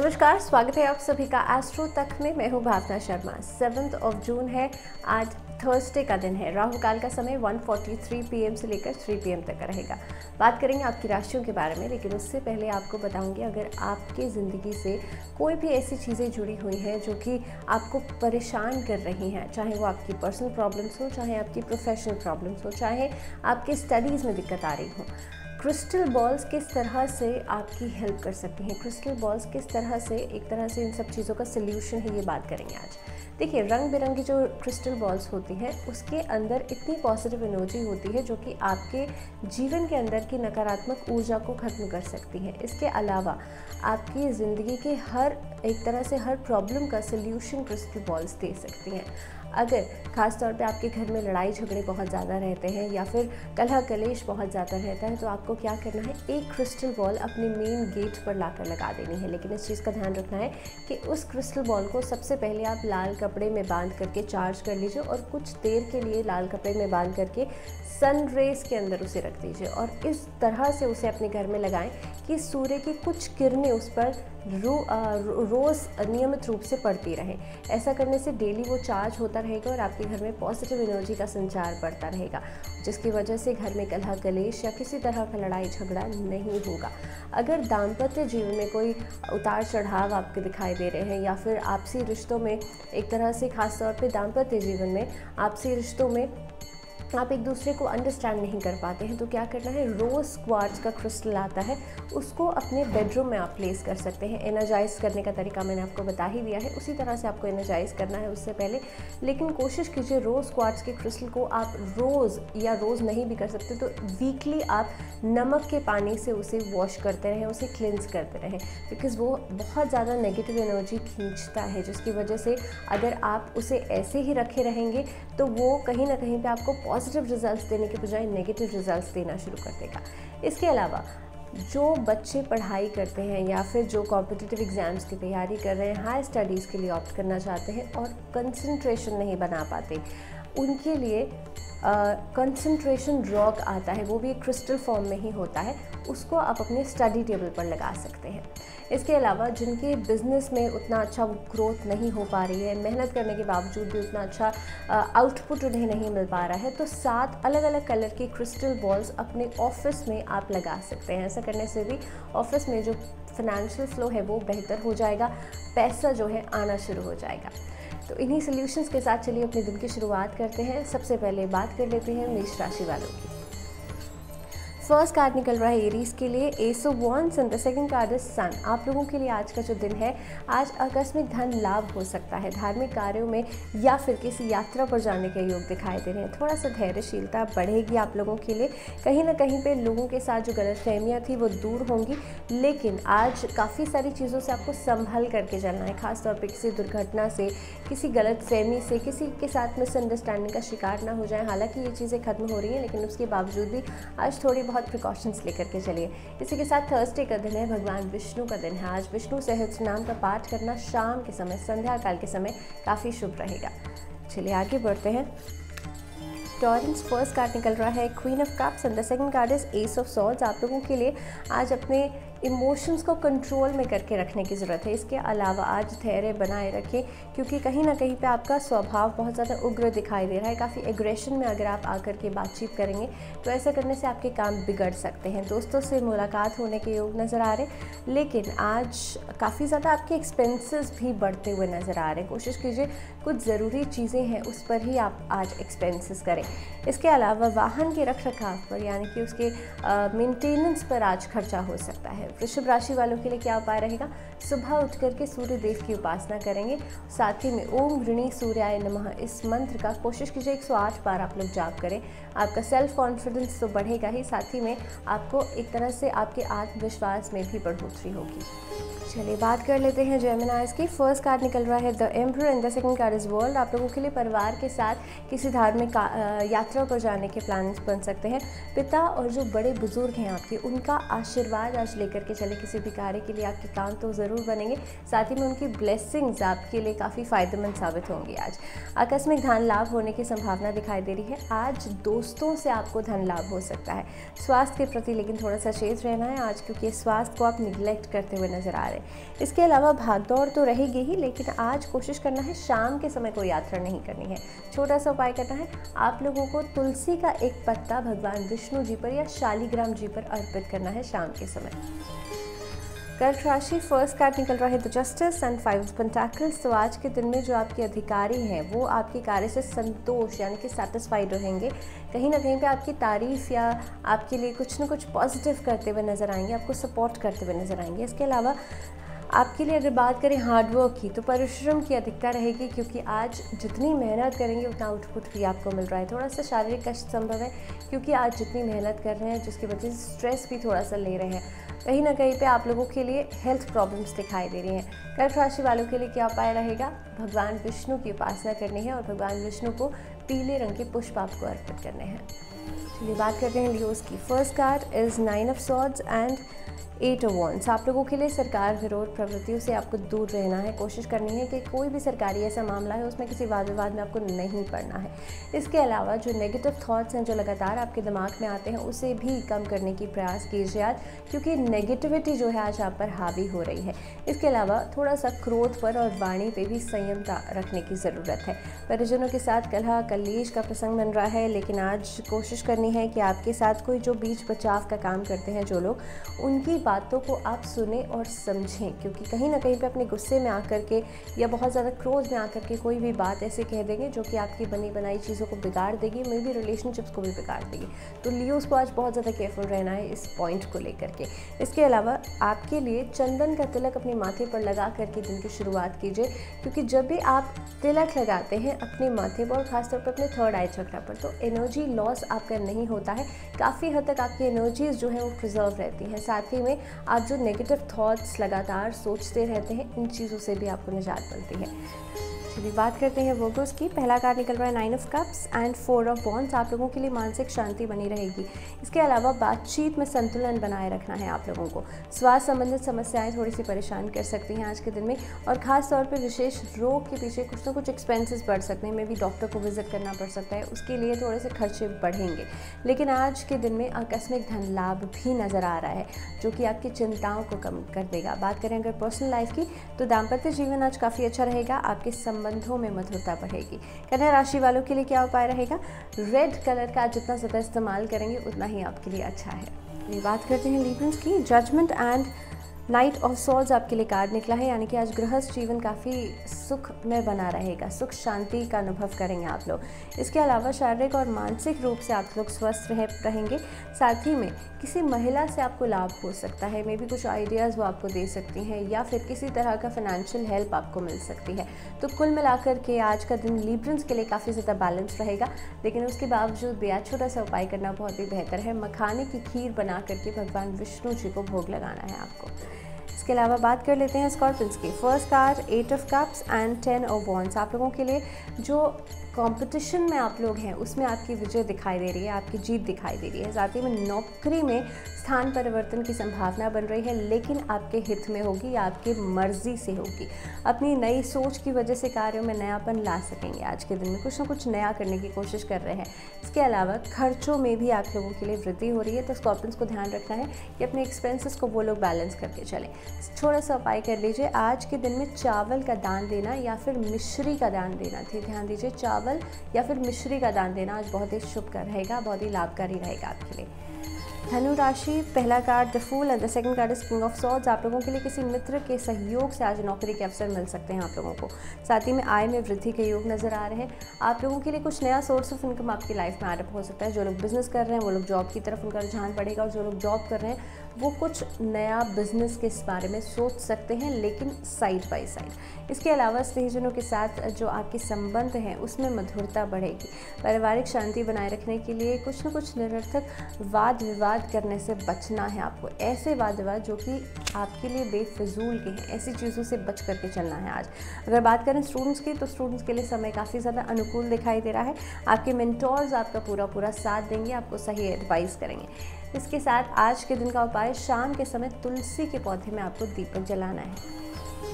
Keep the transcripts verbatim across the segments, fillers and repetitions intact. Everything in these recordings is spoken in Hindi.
नमस्कार, स्वागत है आप सभी का एस्ट्रो तक में। मैं हूं Bhavna Sharma. Seventh of June है, आज थर्सडे का दिन है। राहु काल का समय एक तैंतालीस पी एम से लेकर तीन पी एम तक का रहेगा। बात करेंगे आपकी राशियों के बारे में, लेकिन उससे पहले आपको बताऊंगी अगर आपके ज़िंदगी से कोई भी ऐसी चीज़ें जुड़ी हुई हैं जो कि आपको परेशान कर रही हैं, चाहे वो आपकी पर्सनल प्रॉब्लम्स हो, चाहे आपकी प्रोफेशनल प्रॉब्लम्स हो, चाहे आपके स्टडीज़ में दिक्कत आ रही हो। क्रिस्टल बॉल्स किस तरह से आपकी हेल्प कर सकती हैं, क्रिस्टल बॉल्स किस तरह से एक तरह से इन सब चीज़ों का सल्यूशन है, ये बात करेंगे आज। देखिए, रंग बिरंगी जो क्रिस्टल बॉल्स होती हैं उसके अंदर इतनी पॉजिटिव एनर्जी होती है जो कि आपके जीवन के अंदर की नकारात्मक ऊर्जा को ख़त्म कर सकती है। इसके अलावा आपकी ज़िंदगी के हर एक तरह से हर प्रॉब्लम का सल्यूशन क्रिस्टल बॉल्स दे सकती हैं। अगर ख़ास तौर पे आपके घर में लड़ाई झगड़े बहुत ज़्यादा रहते हैं या फिर कलह कलेश बहुत ज़्यादा रहता है, तो आपको क्या करना है, एक क्रिस्टल बॉल अपने मेन गेट पर लाकर लगा देनी है। लेकिन इस चीज़ का ध्यान रखना है कि उस क्रिस्टल बॉल को सबसे पहले आप लाल कपड़े में बांध करके चार्ज कर लीजिए और कुछ देर के लिए लाल कपड़े में बांध करके सन रेज़ के अंदर उसे रख दीजिए और इस तरह से उसे अपने घर में लगाएं कि सूर्य की कुछ किरणें उस पर रो, रो, रोज़ नियमित रूप से पड़ती रहें। ऐसा करने से डेली वो चार्ज होता रहेगा और आपके घर में पॉजिटिव एनर्जी का संचार बढ़ता रहेगा, जिसकी वजह से घर में कलह कलेश या किसी तरह का लड़ाई झगड़ा नहीं होगा। अगर दाम्पत्य जीवन में कोई उतार चढ़ाव आपके दिखाई दे रहे हैं या फिर आपसी रिश्तों में एक तरह से, खास तौर पे दाम्पत्य जीवन में आपसी रिश्तों में आप एक दूसरे को अंडरस्टैंड नहीं कर पाते हैं, तो क्या करना है, रोज़ क्वार्ट्ज का क्रिस्टल आता है, उसको अपने बेडरूम में आप प्लेस कर सकते हैं। एनर्जाइज करने का तरीका मैंने आपको बता ही दिया है, उसी तरह से आपको एनर्जाइज करना है उससे पहले। लेकिन कोशिश कीजिए रोज़ क्वार्ट्ज के क्रिस्टल को आप रोज़, या रोज़ नहीं भी कर सकते तो वीकली आप नमक के पानी से उसे वॉश करते रहें, उसे क्लिनज करते रहें, बिकॉज़ वो बहुत ज़्यादा नेगेटिव एनर्जी खींचता है, जिसकी वजह से अगर आप उसे ऐसे ही रखे रहेंगे तो वो कहीं ना कहीं पे आपको पॉजिटिव रिजल्ट्स देने के बजाय नेगेटिव रिजल्ट्स देना शुरू कर देगा। इसके अलावा जो बच्चे पढ़ाई करते हैं या फिर जो कॉम्पिटिटिव एग्ज़ाम्स की तैयारी कर रहे हैं, हाई स्टडीज़ के लिए ऑप्ट करना चाहते हैं और कंसंट्रेशन नहीं बना पाते, उनके लिए कंसंट्रेशन रॉक आता है, वो भी एक क्रिस्टल फॉर्म में ही होता है, उसको आप अपने स्टडी टेबल पर लगा सकते हैं। इसके अलावा जिनके बिज़नेस में उतना अच्छा ग्रोथ नहीं हो पा रही है, मेहनत करने के बावजूद भी उतना अच्छा आउटपुट उन्हें नहीं मिल पा रहा है, तो सात अलग अलग कलर की क्रिस्टल बॉल्स अपने ऑफिस में आप लगा सकते हैं। ऐसा करने से भी ऑफिस में जो फाइनेंशियल फ्लो है वो बेहतर हो जाएगा, पैसा जो है आना शुरू हो जाएगा। तो इन्हीं सॉल्यूशंस के साथ चलिए अपने दिन की शुरुआत करते हैं। सबसे पहले बात कर लेते हैं मेष राशि वालों की। फर्स्ट कार्ड निकल रहा है एरीज के लिए, ace of wands, and the second card is sun. आप लोगों के लिए आज का जो दिन है, आज आकस्मिक धन लाभ हो सकता है, धार्मिक कार्यों में या फिर किसी यात्रा पर जाने के योग दिखाई दे रहे हैं। थोड़ा सा धैर्यशीलता बढ़ेगी आप लोगों के लिए, कहीं ना कहीं पे लोगों के साथ जो गलतफहमियां थी वो दूर होंगी, लेकिन आज काफ़ी सारी चीज़ों से आपको संभल करके चलना है, खासतौर पर किसी दुर्घटना से, किसी गलतफहमी से, किसी के साथ मिसअंडरस्टैंडिंग का शिकार ना हो जाए। हालांकि ये चीज़ें खत्म हो रही हैं, लेकिन उसके बावजूद भी आज थोड़ी बहुत प्रिकॉशंस लेकर के चलिए। इसी के साथ थर्सडे का दिन है, भगवान विष्णु का दिन है। आज विष्णु सहस्त्रनाम का पाठ करना शाम के समय, संध्या काल के समय काफ़ी शुभ रहेगा। चलिए आगे बढ़ते हैं। टॉरेंस, फर्स्ट कार्ड निकल रहा है queen of cups, and the second card is ace of swords. आप लोगों के लिए आज अपने इमोशंस को कंट्रोल में करके रखने की ज़रूरत है। इसके अलावा आज धैर्य बनाए रखें, क्योंकि कहीं ना कहीं पे आपका स्वभाव बहुत ज़्यादा उग्र दिखाई दे रहा है। काफ़ी एग्रेशन में अगर आप आकर के बातचीत करेंगे तो ऐसा करने से आपके काम बिगड़ सकते हैं। दोस्तों से मुलाकात होने के योग नज़र आ रहे, लेकिन आज काफ़ी ज़्यादा आपके एक्सपेंसेस भी बढ़ते हुए नज़र आ रहे हैं। कोशिश कीजिए कुछ ज़रूरी चीज़ें हैं उस पर ही आप आज एक्सपेंसेस करें। इसके अलावा वाहन के रख रखाव पर, यानी कि उसके मेंटेनेंस पर आज खर्चा हो सकता है। वृषभ राशि वालों के लिए क्या उपाय रहेगा, सुबह उठ करके सूर्य देव की उपासना करेंगे, साथ ही में ओम ऋणी सूर्याय नमः इस मंत्र का कोशिश कीजिए एक सौ आठ बार आप लोग जाप करें। आपका सेल्फ कॉन्फिडेंस तो बढ़ेगा ही, साथ ही में आपको एक तरह से आपके आत्मविश्वास में भी बढ़ोतरी होगी। चलिए बात कर लेते हैं जेमिनाइज की। फर्स्ट कार्ड निकल रहा है the emperor, and the second card is world. आप लोगों के लिए परिवार के साथ किसी धार्मिक यात्रा पर जाने के प्लान्स बन सकते हैं। पिता और जो बड़े बुजुर्ग हैं आपके, उनका आशीर्वाद आज लेकर के चले, किसी भी कार्य के लिए आपके काम तो ज़रूर बनेंगे, साथ ही में उनकी ब्लेसिंग्स आपके लिए काफ़ी फ़ायदेमंद साबित होंगी। आज आकस्मिक धन लाभ होने की संभावना दिखाई दे रही है। आज दोस्तों से आपको धन लाभ हो सकता है। स्वास्थ्य के प्रति लेकिन थोड़ा सा सचेत रहना है आज, क्योंकि स्वास्थ्य को आप निगलेक्ट करते हुए नजर आ रहे हैं। करें। इसके अलावा भागदौड़ तो रहेगी ही, लेकिन आज कोशिश करना है शाम के समय कोई यात्रा नहीं करनी है। छोटा सा उपाय करना है, आप लोगों को तुलसी का एक पत्ता भगवान विष्णु जी पर या शालिग्राम जी पर अर्पित करना है शाम के समय। कर्क राशि, फर्स्ट कार्ड निकल रहा है the justice and five of pentacles. तो आज के दिन में जो आपके अधिकारी हैं वो आपके कार्य से संतोष यानी कि सेटिस्फाइड रहेंगे। कहीं ना कहीं पे आपकी तारीफ या आपके लिए कुछ ना कुछ पॉजिटिव करते हुए नजर आएंगे, आपको सपोर्ट करते हुए नजर आएंगे। इसके अलावा आपके लिए अगर बात करें हार्डवर्क की, तो परिश्रम की अधिकता रहेगी, क्योंकि आज जितनी मेहनत करेंगे उतना आउटपुट भी आपको मिल रहा है। थोड़ा सा शारीरिक कष्ट संभव है, क्योंकि आज जितनी मेहनत कर रहे हैं जिसकी वजह से स्ट्रेस भी थोड़ा सा ले रहे हैं। कहीं ना कहीं पे आप लोगों के लिए हेल्थ प्रॉब्लम्स दिखाई दे रही हैं। कर्क राशि वालों के लिए क्या उपाय रहेगा, भगवान विष्णु की उपासना करनी है और भगवान विष्णु को पीले रंग के पुष्प आपको अर्पित करने हैं। चलिए बात करते हैं लियोस की। First card is nine of swords and eight of wands. आप लोगों के लिए सरकार विरोध प्रवृत्तियों से आपको दूर रहना है। कोशिश करनी है कि कोई भी सरकारी ऐसा मामला है उसमें किसी वाद विवाद में आपको नहीं पड़ना है। इसके अलावा जो नेगेटिव थॉट्स हैं जो लगातार आपके दिमाग में आते हैं उसे भी कम करने की प्रयास कीजिए आज, क्योंकि नेगेटिविटी जो है आज आप पर हावी हो रही है। इसके अलावा थोड़ा सा क्रोध पर और वाणी पे भी संयमता रखने की ज़रूरत है। परिजनों के साथ कलह कलेश का प्रसंग बन रहा है, लेकिन आज कोशिश करनी है कि आपके साथ कोई जो बीच बचाव का काम करते हैं जो लोग, उनकी बातों को आप सुने और समझें, क्योंकि कहीं ना कहीं पे अपने गुस्से में आकर के या बहुत ज़्यादा क्रोध में आकर के कोई भी बात ऐसे कह देंगे जो कि आपकी बनी बनाई चीज़ों को बिगाड़ देगी, मे भी रिलेशनशिप्स को भी बिगाड़ देगी। तो लियोस को आज बहुत ज़्यादा केयरफुल रहना है इस पॉइंट को लेकर के। इसके अलावा आपके लिए चंदन का तिलक अपने माथे पर लगा करके दिन की शुरुआत कीजिए, क्योंकि जब भी आप तिलक लगाते हैं अपने माथे पर और खासतौर पर अपने थर्ड आई चक्रा पर, तो एनर्जी लॉस आपका नहीं होता है। काफ़ी हद तक आपकी एनर्जीज जो है वो प्रिजर्व रहती हैं। साथ ही में आप जो नेगेटिव थॉट्स लगातार सोचते रहते हैं, इन चीज़ों से भी आपको निजात मिलती है। चलिए बात करते हैं वर्गोस की। पहला कार्ड निकल रहा है nine of cups and four of wands. आप लोगों के लिए मानसिक शांति बनी रहेगी। इसके अलावा बातचीत में संतुलन बनाए रखना है आप लोगों को। स्वास्थ्य संबंधित समस्याएं थोड़ी सी परेशान कर सकती हैं आज के दिन में, और ख़ास तौर पर विशेष रोग के पीछे कुछ ना कुछ एक्सपेंसेस बढ़ सकते हैं। मे भी डॉक्टर को विजिट करना पड़ सकता है, उसके लिए थोड़े से खर्चे बढ़ेंगे। लेकिन आज के दिन में आकस्मिक धन लाभ भी नज़र आ रहा है, जो कि आपकी चिंताओं को कम कर देगा। बात करें अगर पर्सनल लाइफ की, तो दाम्पत्य जीवन आज काफ़ी अच्छा रहेगा। आपके संबंधों में मधुरता बढ़ेगी। कन्या राशि वालों के लिए क्या उपाय रहेगा, रेड कलर का जितना ज़्यादा इस्तेमाल करेंगे उतना ही आपके लिए अच्छा है। ये बात करते हैं लिब्रन्स की। Judgement and knight of swords आपके लिए कार्ड निकला है, यानी कि आज गृहस्थ जीवन काफ़ी सुख में बना रहेगा, सुख शांति का अनुभव करेंगे आप लोग। इसके अलावा शारीरिक और मानसिक रूप से आप लोग स्वस्थ रह रहेंगे। साथ ही में किसी महिला से आपको लाभ हो सकता है, मे भी कुछ आइडियाज़ वो आपको दे सकती हैं, या फिर किसी तरह का फाइनेंशियल हेल्प आपको मिल सकती है। तो कुल मिलाकर के आज का दिन लिब्रन्स के लिए काफ़ी ज़्यादा बैलेंस रहेगा, लेकिन उसके बावजूद भी आज छोटा सा उपाय करना बहुत ही बेहतर है। मखाने की खीर बना करके भगवान विष्णु जी को भोग लगाना है आपको। इसके अलावा बात कर लेते हैं स्कॉर्पियंस की। First card eight of cups and ten of wands. आप लोगों के लिए जो कंपटीशन में आप लोग हैं उसमें आपकी विजय दिखाई दे रही है, आपकी जीत दिखाई दे रही है। साथ ही में नौकरी में स्थान परिवर्तन की संभावना बन रही है, लेकिन आपके हित में होगी या आपकी मर्जी से होगी। अपनी नई सोच की वजह से कार्यों में नयापन ला सकेंगे। आज के दिन में कुछ ना कुछ नया करने की कोशिश कर रहे हैं। इसके अलावा खर्चों में भी आप लोगों के लिए वृद्धि हो रही है, तो स्कॉर्पियंस को ध्यान रखना है कि अपने एक्सपेंसेस को वो लोग बैलेंस करके चलें। थोड़ा सा उपाय कर लीजिए, आज के दिन में चावल का दान देना या फिर मिश्री का दान देना थी। ध्यान दीजिए, चावल या फिर मिश्री का दान देना आज बहुत ही शुभ रहेगा, बहुत ही लाभकारी रहेगा आपके लिए। धनु राशि, पहला card the fool and the second card is king of swords. आप लोगों के लिए किसी मित्र के सहयोग से आज नौकरी के अवसर मिल सकते हैं आप लोगों को। साथ ही में आय में वृद्धि के योग नजर आ रहे हैं। आप लोगों के लिए कुछ नया सोर्स ऑफ इनकम आपकी लाइफ में एडअप हो सकता है। जो लोग बिजनेस कर रहे हैं वो लोग जॉब की तरफ उनका रुझान बढ़ेगा, और जो लोग जॉब कर रहे हैं वो कुछ नया बिजनेस के इस बारे में सोच सकते हैं, लेकिन साइड बाय साइड। इसके अलावा स्नेहीजनों के साथ जो आपके संबंध हैं उसमें मधुरता बढ़ेगी। पारिवारिक शांति बनाए रखने के लिए कुछ न कुछ निरर्थक वाद विवाद करने से बचना है आपको। ऐसे वाद विवाद जो कि आपके लिए बेफिजूल के हैं, ऐसी चीज़ों से बच करके चलना है आज। अगर बात करें स्टूडेंट्स की, तो स्टूडेंट्स के लिए समय काफ़ी ज़्यादा अनुकूल दिखाई दे रहा है। आपके मेंटोर्स आपका पूरा पूरा साथ देंगे, आपको सही एडवाइस करेंगे। इसके साथ आज के दिन का उपाय, शाम के समय तुलसी के पौधे में आपको दीपक जलाना है।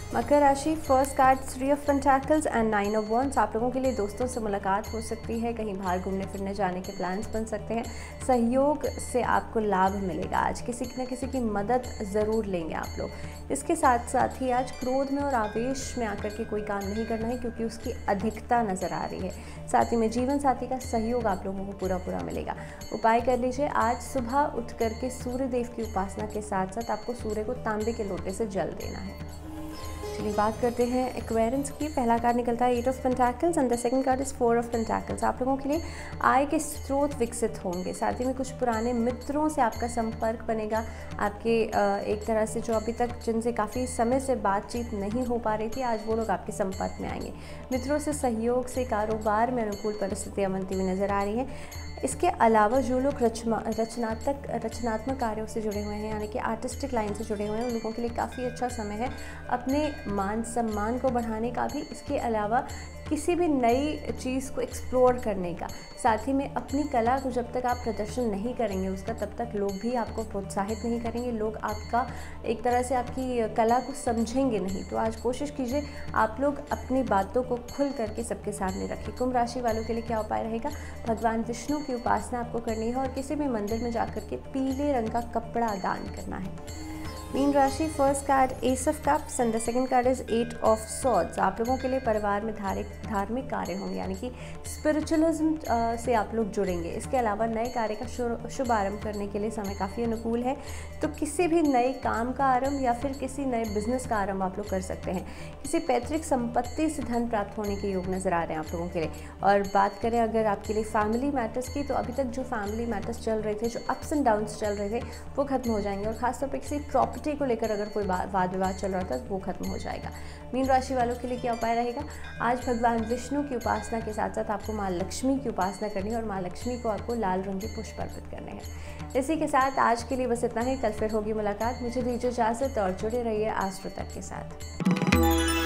मकर राशि, first card three of pentacles and nine of wands. आप लोगों के लिए दोस्तों से मुलाकात हो सकती है, कहीं बाहर घूमने फिरने जाने के प्लान्स बन सकते हैं, सहयोग से आपको लाभ मिलेगा। आज किसी न किसी की मदद ज़रूर लेंगे आप लोग। इसके साथ साथ ही आज क्रोध में और आवेश में आकर के कोई काम नहीं करना है, क्योंकि उसकी अधिकता नज़र आ रही है। साथ ही में जीवन साथी का सहयोग आप लोगों को पूरा पूरा मिलेगा। उपाय कर लीजिए, आज सुबह उठ करके सूर्य देव की उपासना के साथ साथ आपको सूर्य को तांबे के लोटे से जल देना है। चलिए बात करते हैं एक्वेरियंस की। पहला कार्ड निकलता है eight of pentacles and the second card is four of pentacles. आप लोगों के लिए आय के स्रोत विकसित होंगे, साथ ही में कुछ पुराने मित्रों से आपका संपर्क बनेगा। आपके एक तरह से जो अभी तक जिनसे काफ़ी समय से बातचीत नहीं हो पा रही थी, आज वो लोग आपके संपर्क में आएंगे। मित्रों से सहयोग से कारोबार में अनुकूल परिस्थितियाँ बनती हुई नजर आ रही हैं। इसके अलावा जो लोग रचना रचनात्मक रचनात्मक कार्यों से जुड़े हुए हैं, यानी कि आर्टिस्टिक लाइन से जुड़े हुए हैं, उन लोगों के लिए काफ़ी अच्छा समय है अपने मान सम्मान को बढ़ाने का भी। इसके अलावा किसी भी नई चीज़ को एक्सप्लोर करने का, साथ ही में अपनी कला को जब तक आप प्रदर्शन नहीं करेंगे उसका, तब तक लोग भी आपको प्रोत्साहित नहीं करेंगे, लोग आपका एक तरह से आपकी कला को समझेंगे नहीं। तो आज कोशिश कीजिए आप लोग अपनी बातों को खुल करके सबके सामने रखिए। कुंभ राशि वालों के लिए क्या उपाय रहेगा? भगवान विष्णु की उपासना आपको करनी है और किसी भी मंदिर में जाकर के पीले रंग का कपड़ा दान करना है। मीन राशि, first card ace of cups and the second card is eight of swords. आप लोगों के लिए परिवार में धार्मिक धार्मिक कार्य होंगे, यानी कि स्पिरिचुअलिज्म से आप लोग जुड़ेंगे। इसके अलावा नए कार्य का शुभ आरंभ करने के लिए समय काफ़ी अनुकूल है। तो किसी भी नए काम का आरंभ या फिर किसी नए बिजनेस का आरंभ आप लोग कर सकते हैं। किसी पैतृक संपत्ति से धन प्राप्त होने के योग नज़र आ रहे हैं आप लोगों के लिए। और बात करें अगर आपके लिए फैमिली मैटर्स की, तो अभी तक जो फैमिली मैटर्स चल रहे थे, जो अप्स एंड डाउन्स चल रहे थे, वो खत्म हो जाएंगे। और खासतौर पर किसी प्रॉपर्टी को लेकर अगर कोई वाद विवाद चल रहा था तो वो खत्म हो जाएगा। मीन राशि वालों के लिए क्या उपाय रहेगा? आज भगवान विष्णु की उपासना के साथ साथ आपको माँ लक्ष्मी की उपासना करनी है और माँ लक्ष्मी को आपको लाल रंग के पुष्प अर्पित करने हैं। इसी के साथ आज के लिए बस इतना ही। कल फिर होगी मुलाकात। मुझे दीजिए इजाजत और जुड़े रहिए एस्ट्रो तक के साथ।